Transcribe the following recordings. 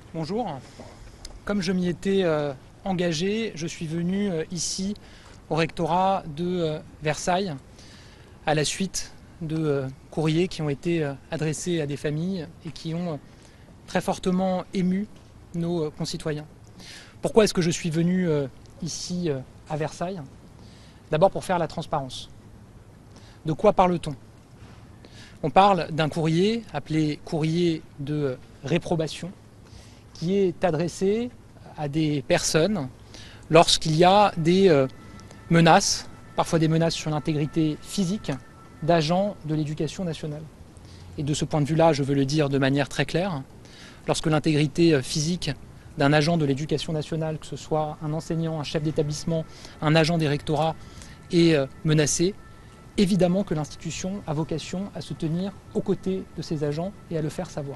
Bonjour. Comme je m'y étais engagé, je suis venu ici au rectorat de Versailles à la suite de courriers qui ont été adressés à des familles et qui ont très fortement ému nos concitoyens. Pourquoi est-ce que je suis venu ici à Versailles? D'abord pour faire la transparence. De quoi parle-t-on? On parle d'un courrier appelé courrier de réprobation qui est adressé à des personnes lorsqu'il y a des menaces, parfois des menaces sur l'intégrité physique d'agents de l'éducation nationale. Et de ce point de vue-là, je veux le dire de manière très claire, lorsque l'intégrité physique d'un agent de l'éducation nationale, que ce soit un enseignant, un chef d'établissement, un agent des rectorats, est menacée, évidemment que l'institution a vocation à se tenir aux côtés de ces agents et à le faire savoir.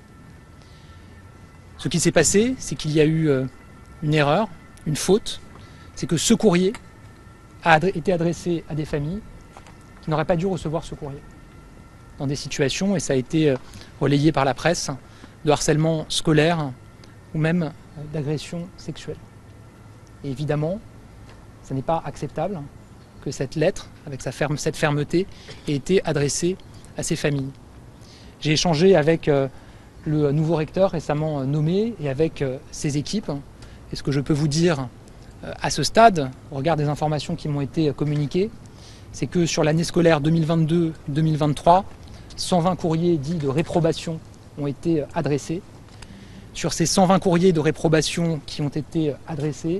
Ce qui s'est passé, c'est qu'il y a eu une erreur, une faute, c'est que ce courrier a été adressé à des familles qui n'auraient pas dû recevoir ce courrier. Dans des situations, et ça a été relayé par la presse, de harcèlement scolaire ou même d'agression sexuelle. Et évidemment, ce n'est pas acceptable que cette lettre, avec cette fermeté, ait été adressée à ces familles. J'ai échangé avec le nouveau recteur récemment nommé et avec ses équipes. Et ce que je peux vous dire à ce stade, au regard des informations qui m'ont été communiquées, c'est que sur l'année scolaire 2022-2023, 120 courriers dits de réprobation ont été adressés. Sur ces 120 courriers de réprobation qui ont été adressés,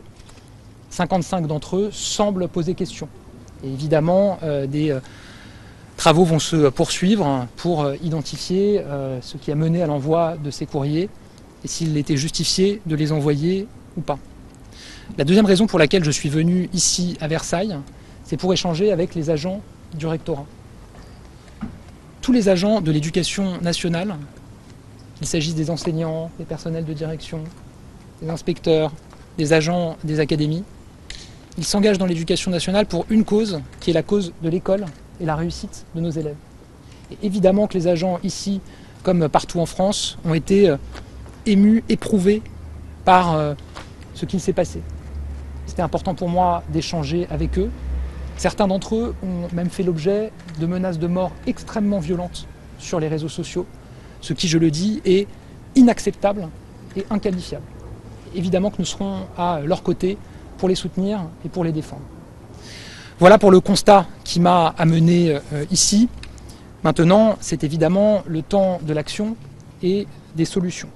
55 d'entre eux semblent poser question. Et évidemment, des travaux vont se poursuivre pour identifier ce qui a mené à l'envoi de ces courriers et s'il était justifié de les envoyer ou pas. La deuxième raison pour laquelle je suis venu ici à Versailles, c'est pour échanger avec les agents du rectorat. Tous les agents de l'éducation nationale, qu'il s'agisse des enseignants, des personnels de direction, des inspecteurs, des agents des académies, ils s'engagent dans l'éducation nationale pour une cause, qui est la cause de l'école et la réussite de nos élèves. Et évidemment que les agents ici, comme partout en France, ont été émus, éprouvés par ce qui s'est passé. C'était important pour moi d'échanger avec eux. Certains d'entre eux ont même fait l'objet de menaces de mort extrêmement violentes sur les réseaux sociaux, ce qui, je le dis, est inacceptable et inqualifiable. Évidemment que nous serons à leur côté pour les soutenir et pour les défendre. Voilà pour le constat qui m'a amené ici. Maintenant, c'est évidemment le temps de l'action et des solutions.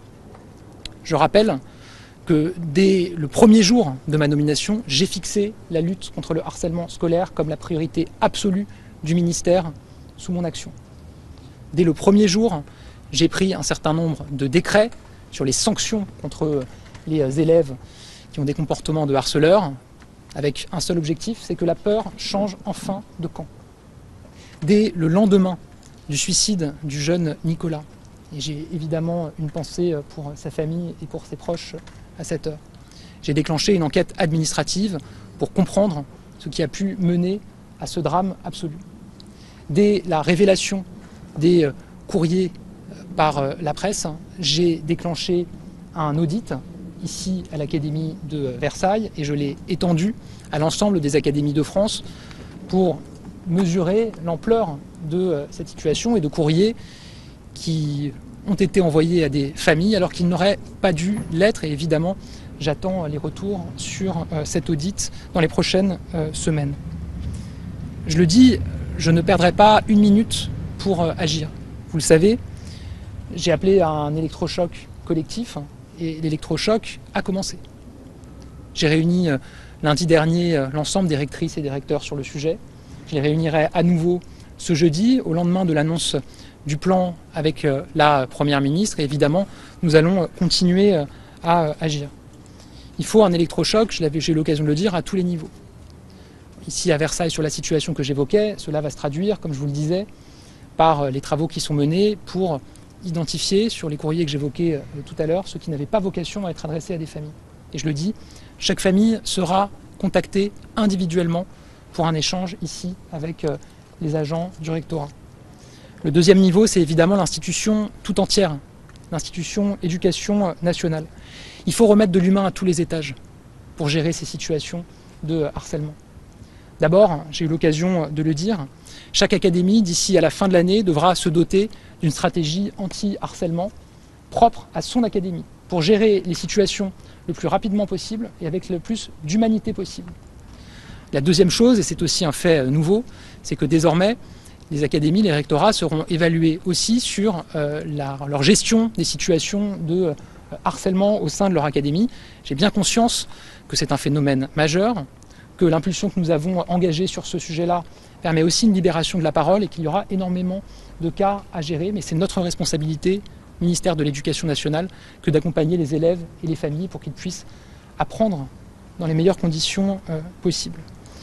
Je rappelle que dès le premier jour de ma nomination, j'ai fixé la lutte contre le harcèlement scolaire comme la priorité absolue du ministère sous mon action. Dès le premier jour, j'ai pris un certain nombre de décrets sur les sanctions contre les élèves qui ont des comportements de harceleurs, avec un seul objectif, c'est que la peur change enfin de camp. Dès le lendemain du suicide du jeune Nicolas, et j'ai évidemment une pensée pour sa famille et pour ses proches à cette heure, j'ai déclenché une enquête administrative pour comprendre ce qui a pu mener à ce drame absolu. Dès la révélation des courriers par la presse, j'ai déclenché un audit ici à l'Académie de Versailles et je l'ai étendu à l'ensemble des académies de France pour mesurer l'ampleur de cette situation et de courriers qui ont été envoyés à des familles alors qu'ils n'auraient pas dû l'être. Et évidemment, j'attends les retours sur cet audit dans les prochaines semaines. Je le dis, je ne perdrai pas une minute pour agir. Vous le savez, j'ai appelé à un électrochoc collectif et l'électrochoc a commencé. J'ai réuni lundi dernier l'ensemble des rectrices et des recteurs sur le sujet. Je les réunirai à nouveau ce jeudi, au lendemain de l'annonce du plan avec la Première ministre. Et évidemment, nous allons continuer à agir. Il faut un électrochoc, j'ai eu l'occasion de le dire, à tous les niveaux. Ici à Versailles, sur la situation que j'évoquais, cela va se traduire, comme je vous le disais, par les travaux qui sont menés pour identifier sur les courriers que j'évoquais tout à l'heure ceux qui n'avaient pas vocation à être adressés à des familles. Et je le dis, chaque famille sera contactée individuellement pour un échange ici avec les agents du rectorat. Le deuxième niveau, c'est évidemment l'institution tout entière l'institution éducation nationale. Il faut remettre de l'humain à tous les étages pour gérer ces situations de harcèlement. D'abord, j'ai eu l'occasion de le dire, chaque académie, d'ici à la fin de l'année, devra se doter d'une stratégie anti-harcèlement propre à son académie, pour gérer les situations le plus rapidement possible et avec le plus d'humanité possible. La deuxième chose, et c'est aussi un fait nouveau, c'est que désormais, les académies, les rectorats seront évalués aussi sur leur gestion des situations de harcèlement au sein de leur académie. J'ai bien conscience que c'est un phénomène majeur, que l'impulsion que nous avons engagée sur ce sujet-là permet aussi une libération de la parole et qu'il y aura énormément de cas à gérer, mais c'est notre responsabilité, ministère de l'Éducation nationale, que d'accompagner les élèves et les familles pour qu'ils puissent apprendre dans les meilleures conditions possibles.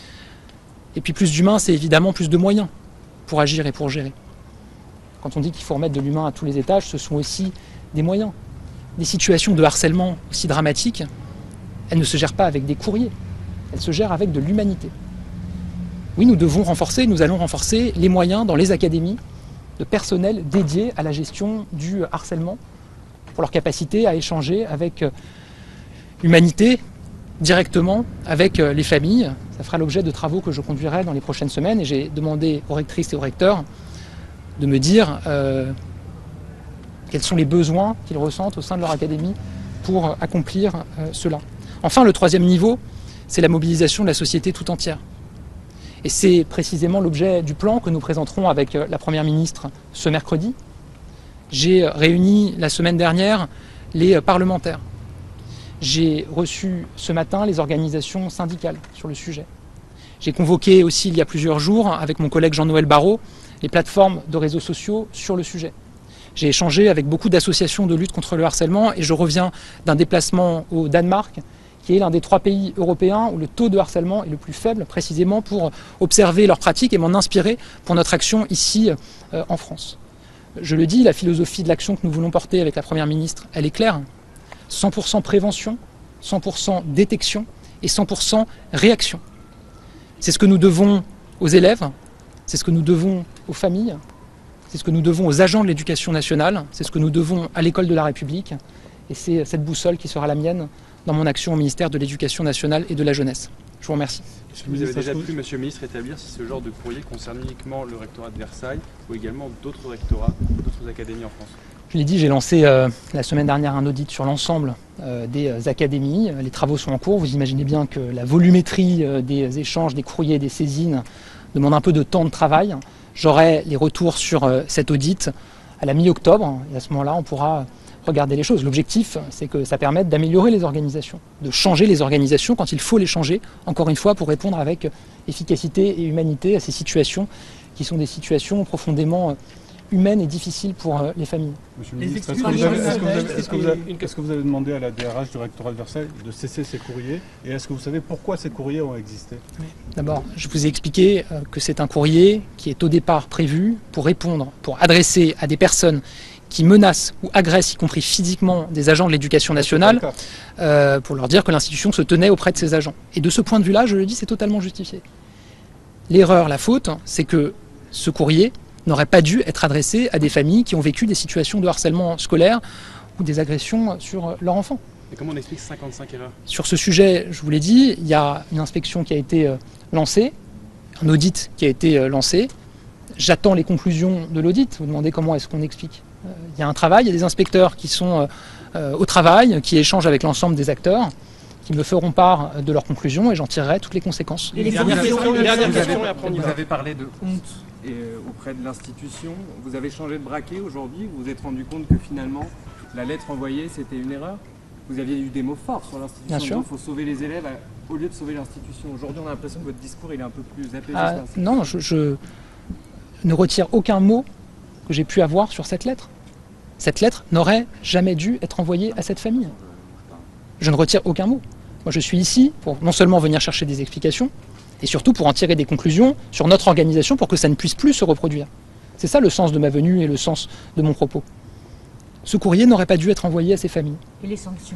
Et puis plus d'humain, c'est évidemment plus de moyens pour agir et pour gérer. Quand on dit qu'il faut remettre de l'humain à tous les étages, ce sont aussi des moyens. Des situations de harcèlement aussi dramatiques, elles ne se gèrent pas avec des courriers, elles se gèrent avec de l'humanité. Oui, nous allons renforcer les moyens dans les académies de personnel dédié à la gestion du harcèlement, pour leur capacité à échanger avec humanité, directement avec les familles. Ça fera l'objet de travaux que je conduirai dans les prochaines semaines et j'ai demandé aux rectrices et aux recteurs de me dire quels sont les besoins qu'ils ressentent au sein de leur académie pour accomplir cela. Enfin, le troisième niveau, c'est la mobilisation de la société tout entière. Et c'est précisément l'objet du plan que nous présenterons avec la Première ministre ce mercredi. J'ai réuni la semaine dernière les parlementaires. J'ai reçu ce matin les organisations syndicales sur le sujet. J'ai convoqué aussi il y a plusieurs jours avec mon collègue Jean-Noël Barrot les plateformes de réseaux sociaux sur le sujet. J'ai échangé avec beaucoup d'associations de lutte contre le harcèlement et je reviens d'un déplacement au Danemark, qui est l'un des 3 pays européens où le taux de harcèlement est le plus faible, précisément pour observer leurs pratiques et m'en inspirer pour notre action ici en France. Je le dis, la philosophie de l'action que nous voulons porter avec la Première ministre, elle est claire. 100% prévention, 100% détection et 100% réaction. C'est ce que nous devons aux élèves, c'est ce que nous devons aux familles, c'est ce que nous devons aux agents de l'éducation nationale, c'est ce que nous devons à l'école de la République et c'est cette boussole qui sera la mienne dans mon action au ministère de l'Éducation nationale et de la jeunesse. Je vous remercie. Vous avez déjà pu, Monsieur le Ministre, établir si ce genre de courrier concerne uniquement le rectorat de Versailles ou également d'autres rectorats, d'autres académies en France? Je l'ai dit, j'ai lancé la semaine dernière un audit sur l'ensemble des académies. Les travaux sont en cours. Vous imaginez bien que la volumétrie des échanges, des courriers, des saisines demande un peu de temps de travail. J'aurai les retours sur cet audit à la mi-octobre et à ce moment-là, on pourra regarder les choses. L'objectif, c'est que ça permette d'améliorer les organisations, de changer les organisations quand il faut les changer, encore une fois, pour répondre avec efficacité et humanité à ces situations qui sont des situations profondément humaines et difficiles pour les familles. Monsieur le ministre, est-ce que vous avez demandé à la DRH du rectorat de Versailles de cesser ces courriers et est-ce que vous savez pourquoi ces courriers ont existé? D'abord, je vous ai expliqué que c'est un courrier qui est au départ prévu pour répondre, pour adresser à des personnes qui menacent ou agressent, y compris physiquement, des agents de l'éducation nationale, pour leur dire que l'institution se tenait auprès de ces agents. Et de ce point de vue-là, je le dis, c'est totalement justifié. L'erreur, la faute, c'est que ce courrier n'aurait pas dû être adressé à des familles qui ont vécu des situations de harcèlement scolaire ou des agressions sur leur enfant. Et comment on explique 55 erreurs? Sur ce sujet, je vous l'ai dit, il y a une inspection qui a été lancée, un audit qui a été lancé. J'attends les conclusions de l'audit. Vous demandez comment est-ce qu'on explique. Il y a un travail, il y a des inspecteurs qui sont au travail, qui échangent avec l'ensemble des acteurs, qui me feront part de leurs conclusions et j'en tirerai toutes les conséquences. Vous avez parlé de honte auprès de l'institution. Vous avez changé de braquet aujourd'hui. Vous vous êtes rendu compte que finalement, la lettre envoyée, c'était une erreur. Vous aviez eu des mots forts sur l'institution. Il faut sauver les élèves au lieu de sauver l'institution. Aujourd'hui, on a l'impression que votre discours il est un peu plus apaisé. Non, je ne retire aucun mot que j'ai pu avoir sur cette lettre. Cette lettre n'aurait jamais dû être envoyée à cette famille. Je ne retire aucun mot. Moi, je suis ici pour non seulement venir chercher des explications, et surtout pour en tirer des conclusions sur notre organisation pour que ça ne puisse plus se reproduire. C'est ça le sens de ma venue et le sens de mon propos. Ce courrier n'aurait pas dû être envoyé à ces familles. Et les sanctions?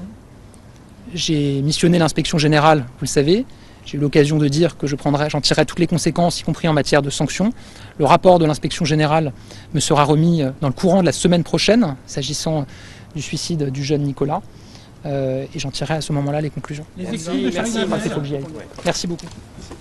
J'ai missionné l'inspection générale, vous le savez. J'ai eu l'occasion de dire que j'en tirerai toutes les conséquences, y compris en matière de sanctions. Le rapport de l'inspection générale me sera remis dans le courant de la semaine prochaine, s'agissant du suicide du jeune Nicolas. Et j'en tirerai à ce moment-là les conclusions. Les Merci, équipes de merci. Charlie Enfin, il faut que j'y aille. Merci beaucoup. Merci.